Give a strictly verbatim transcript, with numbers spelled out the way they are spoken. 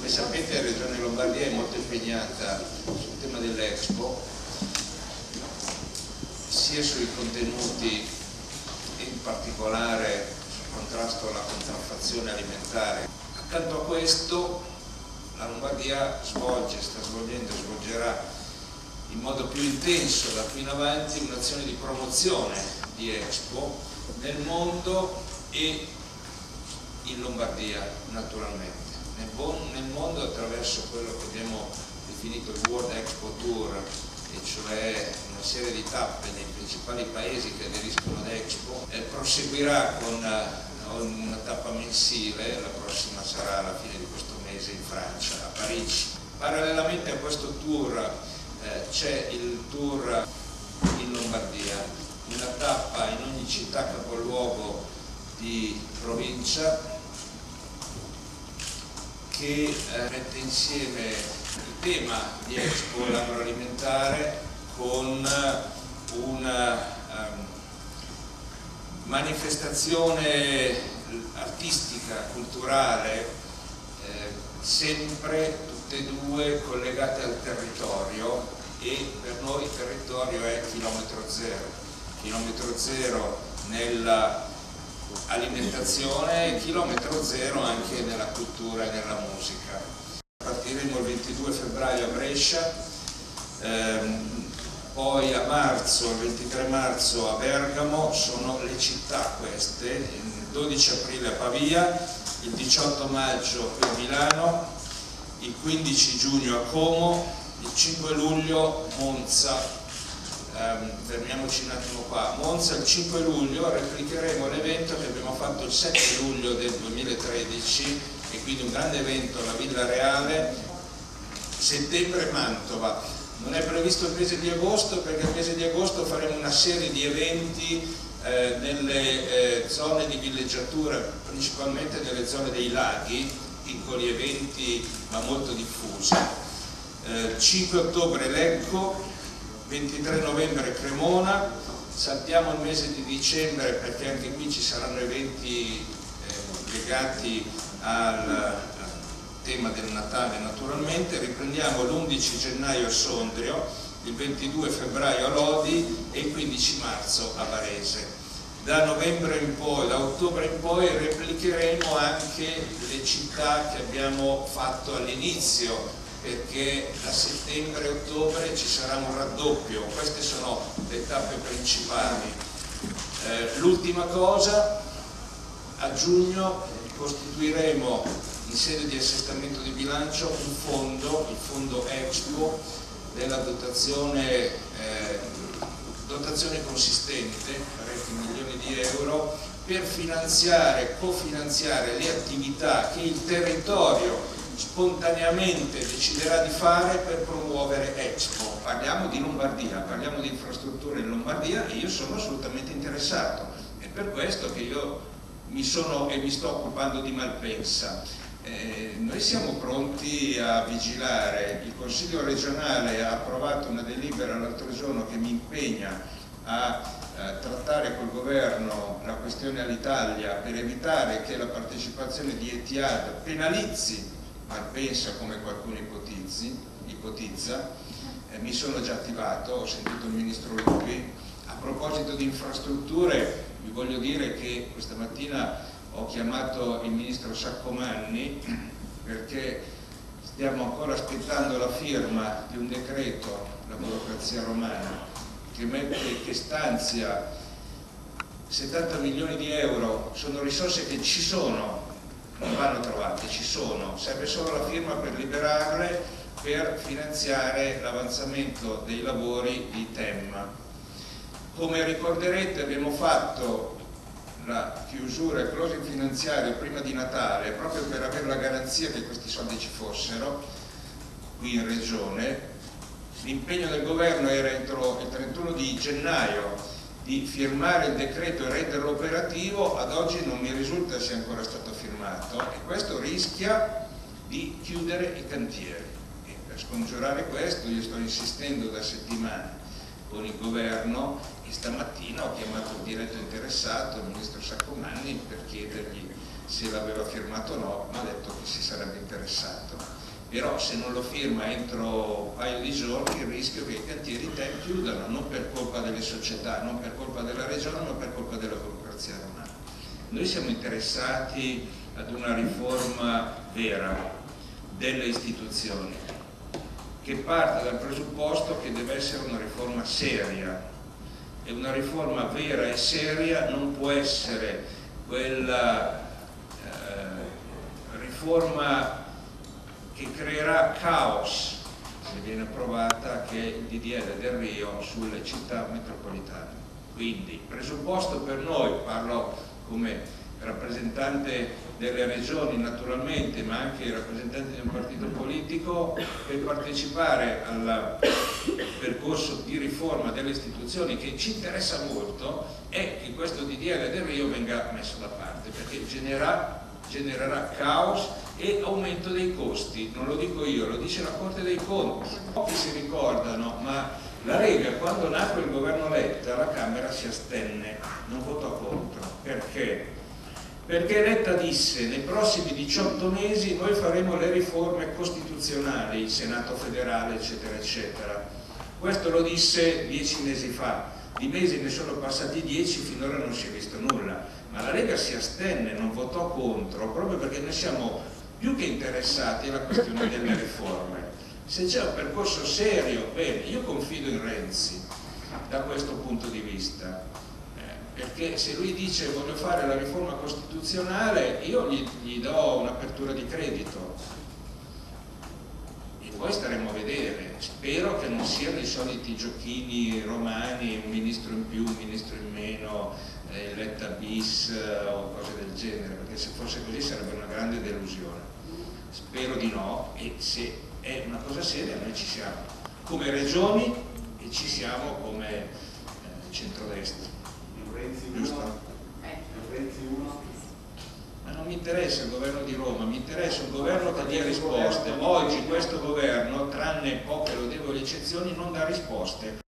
Come sapete, la Regione Lombardia è molto impegnata sul tema dell'Expo, sia sui contenuti e in particolare sul contrasto alla contraffazione alimentare. Accanto a questo la Lombardia svolge, sta svolgendo e svolgerà in modo più intenso da qui in avanti un'azione di promozione di Expo nel mondo e in Lombardia naturalmente. Nel, nel mondo attraverso quello che abbiamo definito il World Expo Tour, e cioè una serie di tappe nei principali paesi che aderiscono ad Expo, e proseguirà con una tappa mensile, la prossima sarà alla fine di questo mese in Francia, a Parigi. Parallelamente a questo tour eh, c'è il tour in Lombardia, una tappa in ogni città capoluogo di provincia, che eh, mette insieme il tema di Expo, l'agroalimentare, con una um, manifestazione artistica, culturale, eh, sempre tutte e due collegate al territorio, e per noi il territorio è chilometro zero, chilometro zero nella alimentazione e chilometro zero anche nella cultura e nella musica. Partiremo il ventidue febbraio a Brescia, ehm, poi a marzo, il ventitré marzo a Bergamo, sono le città queste, il dodici aprile a Pavia, il diciotto maggio qui a Milano, il quindici giugno a Como, il cinque luglio Monza. Um, fermiamoci un attimo qua. Monza il cinque luglio, replicheremo l'evento che abbiamo fatto il sette luglio del duemilatredici, e quindi un grande evento alla Villa Reale. Settembre Mantova, non è previsto il mese di agosto perché il mese di agosto faremo una serie di eventi eh, nelle eh, zone di villeggiatura, principalmente nelle zone dei laghi, piccoli eventi ma molto diffusi. Eh, cinque ottobre Lecco, ventitré novembre Cremona, saltiamo il mese di dicembre perché anche qui ci saranno eventi eh, legati al, al tema del Natale naturalmente. Riprendiamo l'undici gennaio a Sondrio, il ventidue febbraio a Lodi e il quindici marzo a Varese. Da novembre in poi, da ottobre in poi replicheremo anche le città che abbiamo fatto all'inizio, perché a settembre e ottobre ci sarà un raddoppio. Queste sono le tappe principali. Eh, l'ultima cosa, a giugno costituiremo in sede di assestamento di bilancio un fondo, il fondo Expo, della dotazione, eh, dotazione consistente, parecchi milioni di euro, per finanziare, cofinanziare le attività che il territorio spontaneamente deciderà di fare per promuovere Expo. Parliamo di Lombardia, parliamo di infrastrutture in Lombardia, e io sono assolutamente interessato. È per questo che io mi sono e mi sto occupando di Malpensa. Eh, noi siamo pronti a vigilare. Il Consiglio regionale ha approvato una delibera l'altro giorno che mi impegna a eh, trattare col governo la questione all'Italia per evitare che la partecipazione di Etihad penalizzi Malpensa come qualcuno ipotizzi, ipotizza. Eh, mi sono già attivato, ho sentito il Ministro Lupi. A proposito di infrastrutture, vi voglio dire che questa mattina ho chiamato il Ministro Saccomanni perché stiamo ancora aspettando la firma di un decreto, la burocrazia romana, che, mette, che stanzia settanta milioni di euro. Sono risorse che ci sono, non vanno trovate, ci sono, serve solo la firma per liberarle, per finanziare l'avanzamento dei lavori di Temma. Come ricorderete, abbiamo fatto la chiusura e closing finanziario prima di Natale proprio per avere la garanzia che questi soldi ci fossero qui in Regione. L'impegno del governo era entro il trentuno di gennaio di firmare il decreto e renderlo operativo. Ad oggi non mi risulta sia ancora stato firmato, e questo rischia di chiudere i cantieri. E per scongiurare questo io sto insistendo da settimane con il governo, e stamattina ho chiamato il diretto interessato, il ministro Saccomanni, per chiedergli se l'aveva firmato o no, ma ha detto che si sarebbe interessato. però se non lo firma entro un paio di giorni il rischio che i cantieri T E M chiudano, non per colpa delle società, non per colpa della regione, ma per colpa della burocrazia romana. Noi siamo interessati ad una riforma vera delle istituzioni, che parte dal presupposto che deve essere una riforma seria, e una riforma vera e seria non può essere quella eh, riforma che creerà caos, se viene approvata, che è il D D L del Rio sulle città metropolitane. Quindi il presupposto per noi, parlo come rappresentante delle regioni naturalmente, ma anche rappresentante di un partito politico, per partecipare al percorso di riforma delle istituzioni che ci interessa molto è che questo D D L del Rio venga messo da parte, perché genererà, genererà caos e aumento dei costi. Non lo dico io, lo dice la Corte dei Conti. Pochi si ricordano, ma la Lega, quando nacque il governo Letta, la Camera si astenne, non votò contro. Perché? Perché Letta disse: nei prossimi diciotto mesi noi faremo le riforme costituzionali, il Senato federale, eccetera, eccetera. Questo lo disse dieci mesi fa, di mesi ne sono passati dieci, finora non si è visto nulla. Ma la Lega si astenne, non votò contro, proprio perché noi siamo più che interessati alla questione delle riforme. Se c'è un percorso serio, bene, io confido in Renzi da questo punto di vista. Perché se lui dice voglio fare la riforma costituzionale, io gli, gli do un'apertura di credito e poi staremo a vedere. Spero che non siano i soliti giochini romani, un ministro in più, un ministro in meno, eh, Letta bis eh, o cose del genere, perché se fosse così sarebbe una grande delusione. Spero di no, e se è una cosa seria noi ci siamo come regioni e ci siamo come eh, centrodestra. Giusto? Ma non mi interessa il governo di Roma, mi interessa un governo che dia risposte. Oggi questo governo, tranne poche lodevoli eccezioni, non dà risposte.